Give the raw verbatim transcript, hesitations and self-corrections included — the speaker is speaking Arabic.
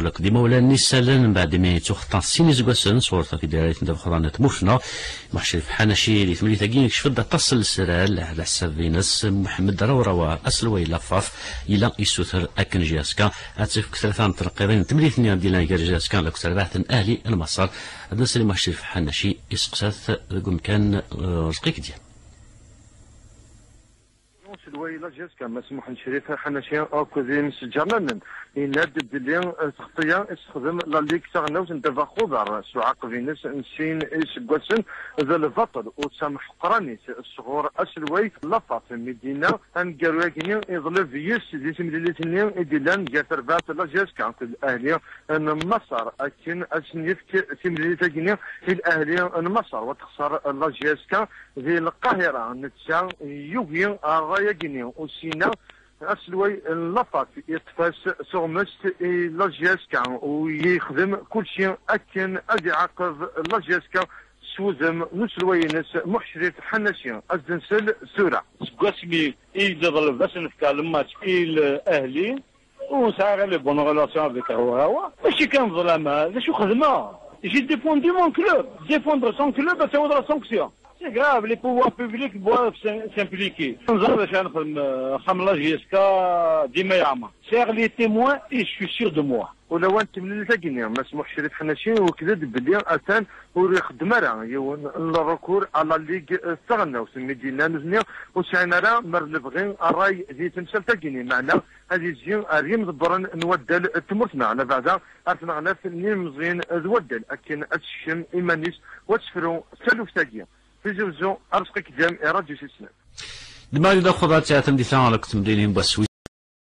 ولك ديما ولا نسالن بعد ما تخطى سيني زكواسن صورتها في دايره ندب خضانات موشنا محشرف حناشي اللي ثملي تاكين كشف تصل السرال على حساب فينس محمد روروا اسلوي لفاف الى يسوثر اكن جاسكا اتف كثرتان ترقيرين تمليثني ديال جاسكا لك سربات اهلي المصر هذا سلي محشرف حناشي يسقسات قم كان رزقيك ديال سلوي لا جاسكا مسموح نشريف حناشيا اكو ذي مسجرنا ينادي بلي تخطيا استخدم لا ليك تاغناوس ندافع خضر سعاق فينس نسين اسكواسن ذا الفطر وسامح قرانيس الصغور اسلوي لفاط مدينه ان كاروكني يظلف يس دي سمديتني ديلان جاتر بات لا جاسكا الاهليه ان مصر اكن اسنيفك سمديتني في الاهليه ان مصر وتخسر لا جاسكا ذي القاهره نتسا يوغي الرايه كيني وسينا اسلوي اللفات يتفاس سومس لا جاسكا ويخدم كل شيء اكن ادي عقب لا جاسكا سوزم نسلوينس محشرف حناشي الزنسل سورة سكواسمي إل ظل باش نفكر الماتش الاهلي ونسعى لي بون ريلاسيون افيك هو هو ماشي كان ظلامه لا شو خدمه جي ديفوندي مون كلوب ديفوندر سون كلوب تاود لا سانكسيون. C'est grave, les pouvoirs publics doivent s'impliquer. Nous avons faire les témoins et je suis sûr de moi. ولو انت من الثقنيه مسموح شريف حناشي وكذا بلي اتان ويخدم راه الركور على ليغ استغنى وسمي دينا نزنيا وسعنا راه مرلفغين الراي ذي تمثال ثقني معنا هذه الزين ريم ضبرن نودل تمرتنا على بعدا عرفنا غنا في مزيان نودل لكن اتشم ايمانيس وتسفروا سلوف ثقيه في زوزو ارزقك جام راديو سيسنا دماغي دا خضات تعتمد ثانك تمدينين بس